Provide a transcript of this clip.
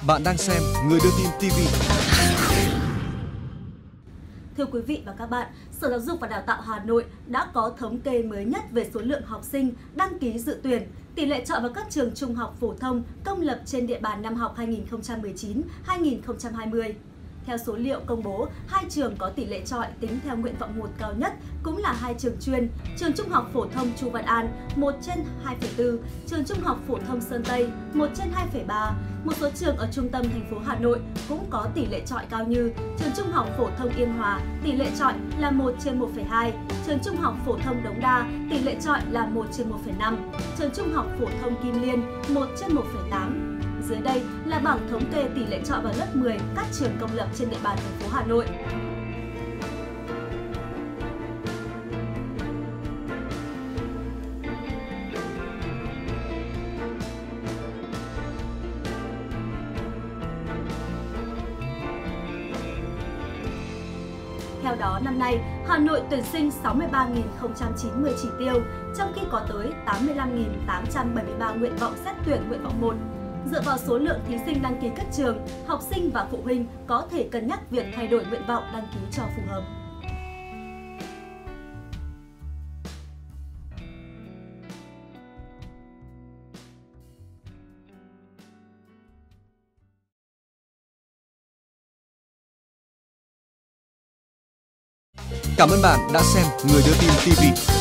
Bạn đang xem Người Đưa Tin TV. Thưa quý vị và các bạn, Sở Giáo dục và Đào tạo Hà Nội đã có thống kê mới nhất về số lượng học sinh đăng ký dự tuyển, tỷ lệ chọn vào các trường trung học phổ thông công lập trên địa bàn năm học 2019-2020. Theo số liệu công bố, hai trường có tỷ lệ chọi tính theo nguyện vọng 1 cao nhất cũng là hai trường chuyên, trường Trung học phổ thông Chu Văn An 1/2,4, trường Trung học phổ thông Sơn Tây 1/2,3. Một số trường ở trung tâm thành phố Hà Nội cũng có tỷ lệ chọi cao như trường Trung học phổ thông Yên Hòa, tỷ lệ chọi là 1/1,2, trường Trung học phổ thông Đống Đa, tỷ lệ chọi là 1/1,5, trường Trung học phổ thông Kim Liên 1/1,8. Dưới đây là bảng thống kê tỷ lệ chọi vào lớp 10 các trường công lập trên địa bàn thành phố Hà Nội. Theo đó, năm nay, Hà Nội tuyển sinh 63.090 chỉ tiêu, trong khi có tới 85.873 nguyện vọng xét tuyển nguyện vọng 1. Dựa vào số lượng thí sinh đăng ký các trường, học sinh và phụ huynh có thể cân nhắc việc thay đổi nguyện vọng đăng ký cho phù hợp. Cảm ơn bạn đã xem Người Đưa Tin TV.